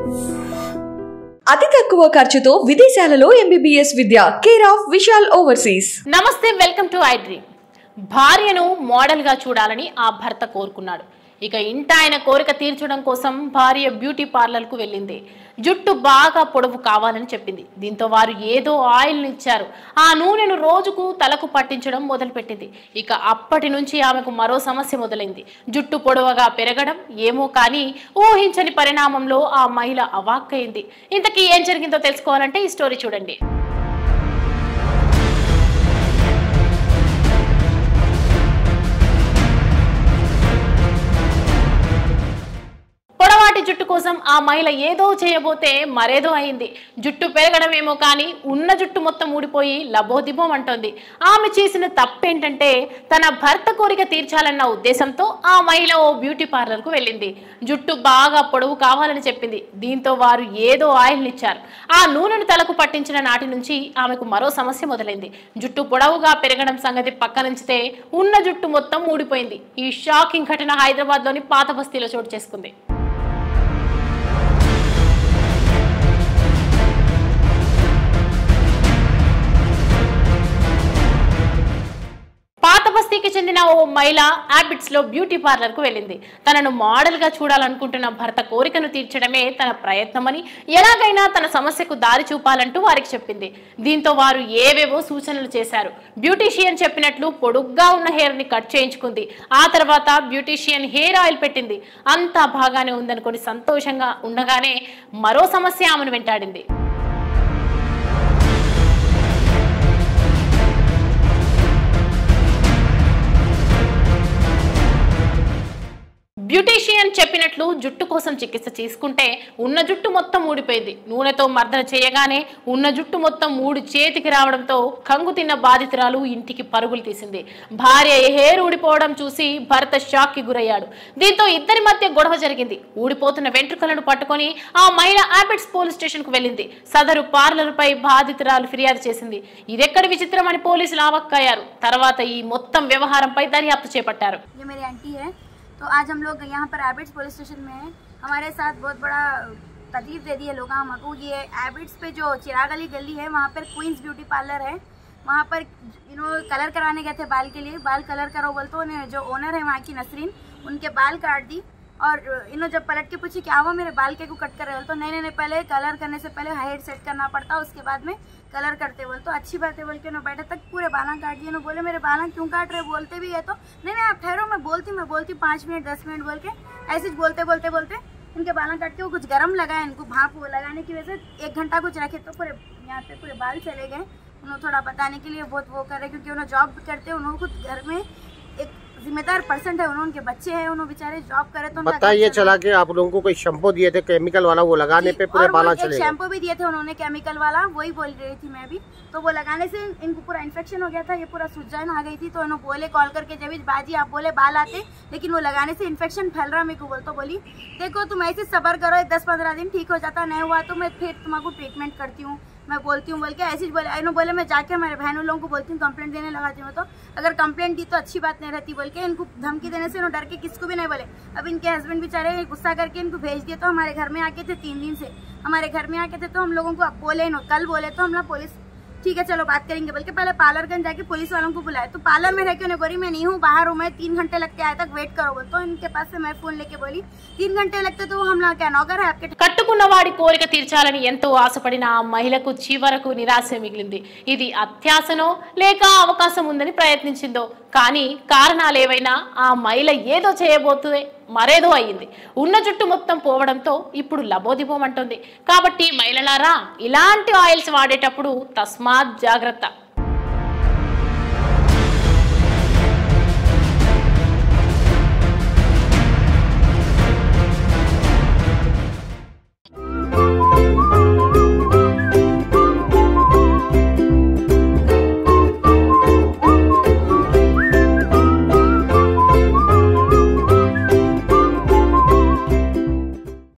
అతి తక్కువ ఖర్చుతో విదేశాలలో ఎంబీబీఎస్ విద్య కేర్ ఆఫ్ విశాల్ ఓవర్సీస్. నమస్తే, వెల్కమ్ టు ఐ డ్రీమ్. భార్యను మోడల్ గా చూడాలని ఆ భర్త కోరుకున్నాడు. ఇక ఇంట ఆయన కోరిక తీర్చడం కోసం భార్య బ్యూటీ పార్లర్ కు వెళ్ళింది. జుట్టు బాగా పొడవు కావాలని చెప్పింది. దీంతో వారు ఏదో ఆయిల్ని ఇచ్చారు. ఆ నూనెను రోజుకు తలకు పట్టించడం మొదలుపెట్టింది. ఇక అప్పటి నుంచి ఆమెకు మరో సమస్య మొదలైంది. జుట్టు పొడవుగా పెరగడం ఏమో కానీ ఊహించని పరిణామంలో ఆ మహిళ అవాక్కైంది. ఇంతకీ ఏం జరిగిందో తెలుసుకోవాలంటే ఈ స్టోరీ చూడండి. పొడవాటి జుట్టు కోసం ఆ మహిళ ఏదో చేయబోతే మరేదో అయింది. జుట్టు పెరగడమేమో కానీ ఉన్న జుట్టు మొత్తం ఊడిపోయి లబోదిబోం అంటోంది. ఆమె చేసిన తప్పేంటంటే తన భర్త కోరిక తీర్చాలన్న ఉద్దేశంతో ఆ మహిళ ఓ బ్యూటీ పార్లర్ కు వెళ్ళింది. జుట్టు బాగా పొడవు కావాలని చెప్పింది. దీంతో వారు ఏదో ఆయిల్ని ఇచ్చారు. ఆ నూనెను తలకు పట్టించిన నాటి నుంచి ఆమెకు మరో సమస్య మొదలైంది. జుట్టు పొడవుగా పెరగడం సంగతి పక్కనుంచితే ఉన్న జుట్టు మొత్తం ఊడిపోయింది. ఈ షాకింగ్ ఘటన హైదరాబాద్ లోని పాత బస్తీలో చోటు చేసుకుంది. పాత బస్తీకి చెందిన ఓ మహిళ హ్యాబిట్స్ లో బ్యూటీ పార్లర్ కు వెళ్ళింది. తనను మోడల్ గా చూడాలనుకుంటున్న భర్త కోరికను తీర్చడమే తన ప్రయత్నమని, ఎలాగైనా తన సమస్యకు దారి చూపాలంటూ వారికి చెప్పింది. దీంతో వారు ఏవేవో సూచనలు చేశారు. బ్యూటీషియన్ చెప్పినట్లు పొడుగ్గా ఉన్న హెయిర్ ని కట్ చేయించుకుంది. ఆ తర్వాత బ్యూటీషియన్ హెయిర్ ఆయిల్ పెట్టింది. అంతా బాగానే ఉందనుకొని సంతోషంగా ఉండగానే మరో సమస్య ఆమెను వెంటాడింది. బ్యూటీషియన్ చెప్పినట్లు జుట్టు కోసం చికిత్స చేసుకుంటే ఉన్న జుట్టు మొత్తం ఊడిపోయింది. నూనెతో మర్దన చేయగానే ఉన్న జుట్టు మొత్తం చేతికి రావడంతో కంగు తిన్న బాధితురాలు ఇంటికి పరుగులు తీసింది. భార్య హెయిర్ ఊడిపోవడం చూసి భర్త షాక్ కి గురయ్యాడు. దీంతో ఇద్దరి మధ్య గొడవ జరిగింది. ఊడిపోతున్న వెంట్రుకలను పట్టుకొని ఆ మహిళ హ్యాబిట్స్ పోలీస్ స్టేషన్ కు వెళ్ళింది. సదరు పార్లర్ పై బాధితురాలు ఫిర్యాదు చేసింది. ఇదెక్కడి విచిత్రం అని పోలీసులు ఆవక్కయ్యారు. తర్వాత ఈ మొత్తం వ్యవహారంపై దర్యాప్తు చేపట్టారు. तो आज हम लोग यहाँ पर हैबिट्स पुलिस स्टेशन में हैं। हमारे साथ बहुत बड़ा तकलीफ दे दी है लोग हमको। ये हैबिट्स पे जो चिराग अली गली है वहाँ पर क्वींस ब्यूटी पार्लर है। वहाँ पर कलर कराने गए थे बाल के लिए। बाल कलर करो बोलते उन्हें जो ओनर है वहाँ की नसरीन, उनके बाल काट दी। और इन्होंने जब पलट के पूछी क्या हुआ मेरे बाल के को कट कर रहे हो, तो नहीं पहले कलर करने से पहले हेड सेट करना पड़ता, उसके बाद में कलर करते बोल। तो अच्छी बात है बोल के बैठे तक पूरे बाला काट दिए। ना बोले मेरे बाला क्यों काट रहे, बोलते भी है तो नहीं आप ठहरो मैं बोलती 5 मिनट 10 मिनट बोल के ऐसे बोलते इनके बाला काट के वो कुछ गर्म लगाए, इनको भाप वो लगाने की वजह से 1 घंटा कुछ रखे तो पूरे यहाँ पे पूरे बाल चले गए। उन्होंने थोड़ा बताने के लिए बहुत वो कर रहे क्योंकि उन्होंने जॉब करते, उन्होंने खुद घर में एक जिम्मेदार पर्सन है, उनके बच्चे हैं, उन्होंने बेचारे जॉब करे। तो पता ये चला कि आप लोगों को कोई शैम्पू दिए थे केमिकल वाला, वो लगाने पे पूरे बाल चले गए। शैम्पू भी दिए थे उन्होंने केमिकल वाला, वही बोल रही थी मैं भी। तो वो लगाने से इनको पूरा इन्फेक्शन हो गया था, ये पूरा सूजन आ गई थी। तो इन्होंने बोले कॉल करके जब बाजी आप बोले बाल आते, लेकिन वो लगाने से इन्फेक्शन फैल रहा मेरे को बोल। तो बोली देखो तुम ऐसे सबर करो 10-15 दिन ठीक हो जाता, नहीं हुआ तो मैं फिर तुम्हारा ट्रीटमेंट करती हूँ, मैं बोलती हूँ बोल के ऐसे बोले। इन्होंने बोले मैं जाके हमारे बहनों लोगों को बोलती हूँ कंप्लेंट देने लगाती हूँ। तो अगर कंप्लेंट दी तो अच्छी बात नहीं रहती बोल के इनको धमकी देने से इन्होंने डर के किसको भी नहीं बोले। अब इनके हस्बैंड बेचारे गुस्सा करके इनको भेज दिए। तो हमारे घर में आके थे 3 दिन से, हमारे घर में आके थे तो हम लोगों को बोले कल बोले तो हम लोग पुलिस ठीक है चलो बात करेंगे बोल के पहले पार्लरगंज जाके पुलिस वालों को बुलाया। तो पार्लर में रह के उन्हें बोली मैं नहीं हूँ, बाहर हूँ, मैं 3 घंटे लगते आए तक वेट करो बोल। तो इनके पास से मैं फोन लेके बोली 3 घंटे लगते तो हम लोग क्या नौकर है आपके। కట్టుకున్నవాడి కోరిక తీర్చాలని ఎంతో ఆశపడిన ఆ మహిళకు చివరకు నిరాశ మిగిలింది. ఇది అత్యాశనో లేక అవకాశం ఉందని ప్రయత్నించిందో కానీ కారణాలేవైనా ఆ మహిళ ఏదో చేయబోతుందే మరేదో అయ్యింది. ఉన్న జుట్టు మొత్తం పోవడంతో ఇప్పుడు లబోదిబోమంటుంది. కాబట్టి మహిళలారా ఇలాంటి ఆయిల్స్ వాడేటప్పుడు తస్మాత్ జాగ్రత్త.